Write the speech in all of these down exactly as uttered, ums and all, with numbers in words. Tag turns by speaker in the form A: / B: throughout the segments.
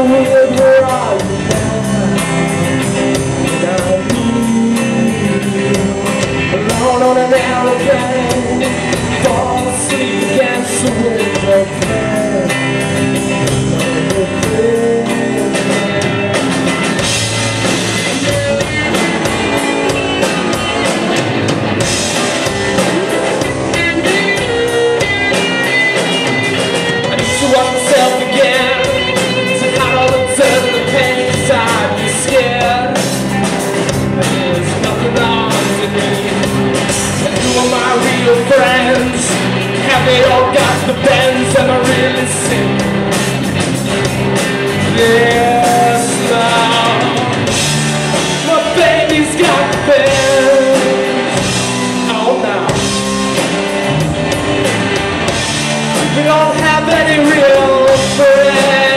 A: with where are you now? Without you, alone on an aeroplane, fall asleep against the window pane. Friends, have they all got the bends? Am I really sick? Yes, now my baby's got the bends. Oh, now we don't have any real friends.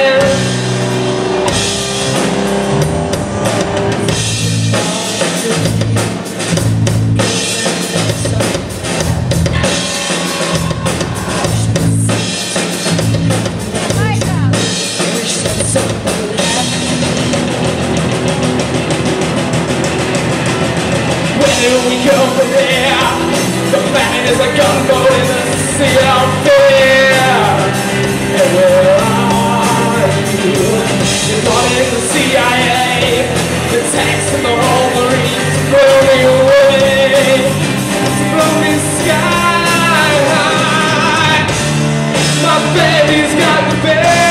A: When we go from there, the plan is a gunboat in the sea of fear. And where are you? You're running the C I A, the tanks and the whole Marines blow me away, blow me sky high. My baby's got the bed.